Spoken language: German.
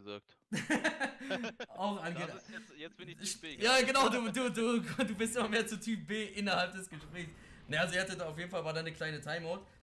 gesagt. Auch angenehm. Jetzt bin ich Typ B. Ja, genau, du bist immer mehr zu Typ B innerhalb des Gesprächs. Ne, also ihr hattet auf jeden Fall, war da eine kleine Timeout.